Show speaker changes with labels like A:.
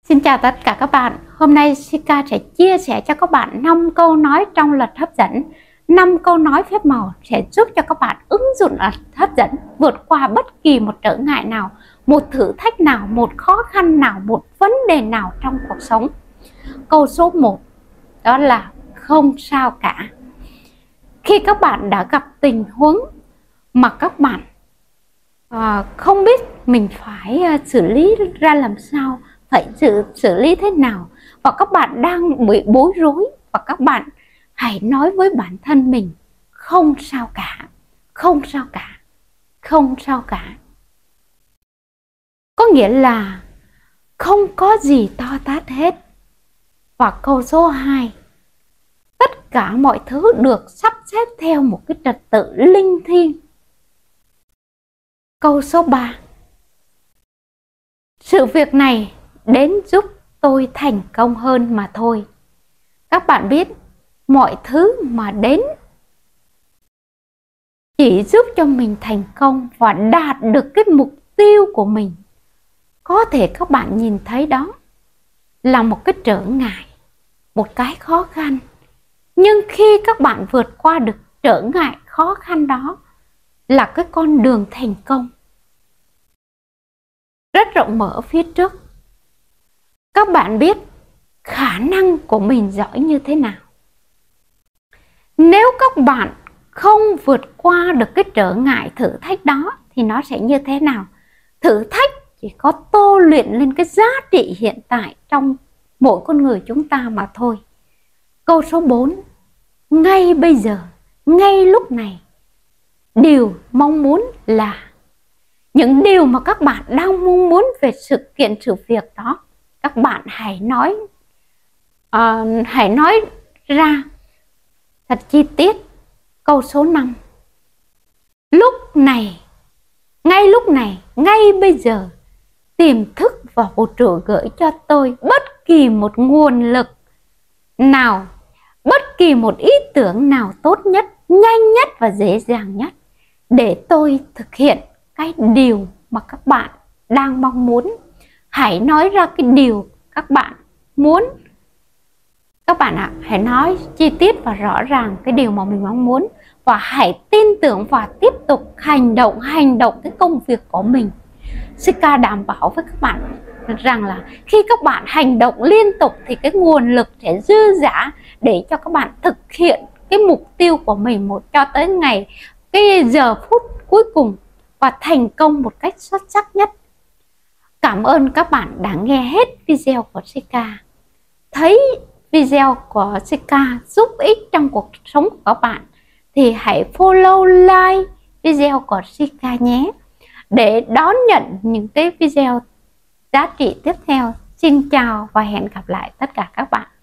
A: Xin chào tất cả các bạn. Hôm nay Sika sẽ chia sẻ cho các bạn 5 câu nói trong luật hấp dẫn. 5 câu nói phép màu sẽ giúp cho các bạn ứng dụng luật hấp dẫn vượt qua bất kỳ một trở ngại nào, một thử thách nào, một khó khăn nào, một vấn đề nào trong cuộc sống. Câu số 1 đó là không sao cả. Khi các bạn đã gặp tình huống mà các bạn không biết mình phải xử lý ra làm sao, phải xử lý thế nào, và các bạn đang bị bối rối, và các bạn hãy nói với bản thân mình không sao cả, không sao cả, không sao cả. Có nghĩa là không có gì to tát hết. Và câu số 2, tất cả mọi thứ được sắp xếp theo một cái trật tự linh thiêng. Câu số 3, sự việc này đến giúp tôi thành công hơn mà thôi. Các bạn biết, mọi thứ mà đến chỉ giúp cho mình thành công và đạt được cái mục tiêu của mình. Có thể các bạn nhìn thấy đó là một cái trở ngại, một cái khó khăn, nhưng khi các bạn vượt qua được trở ngại khó khăn đó là cái con đường thành công rất rộng mở phía trước. Các bạn biết khả năng của mình giỏi như thế nào. Nếu các bạn không vượt qua được cái trở ngại thử thách đó thì nó sẽ như thế nào? Thử thách chỉ có tô luyện lên cái giá trị hiện tại trong mỗi con người chúng ta mà thôi. Câu số 4, ngay bây giờ, ngay lúc này, điều mong muốn là những điều mà các bạn đang mong muốn về sự kiện sự việc đó, các bạn hãy nói ra thật chi tiết. Câu số 5, lúc này, ngay lúc này, ngay bây giờ, tiềm thức và vũ trụ gửi cho tôi bất kỳ một nguồn lực nào, bất kỳ một ý tưởng nào tốt nhất, nhanh nhất và dễ dàng nhất để tôi thực hiện cái điều mà các bạn đang mong muốn. Hãy nói ra cái điều các bạn muốn. Các bạn ạ, hãy nói chi tiết và rõ ràng cái điều mà mình mong muốn, và hãy tin tưởng và tiếp tục hành động cái công việc của mình. Sika đảm bảo với các bạn rằng là khi các bạn hành động liên tục thì cái nguồn lực sẽ dư dả để cho các bạn thực hiện cái mục tiêu của mình cho tới ngày, cái giờ phút cuối cùng, và thành công một cách xuất sắc nhất. Cảm ơn các bạn đã nghe hết video của Sika. Thấy video của Sika giúp ích trong cuộc sống của các bạn thì hãy follow, like video của Sika nhé, để đón nhận những cái video giá trị tiếp theo. Xin chào và hẹn gặp lại tất cả các bạn.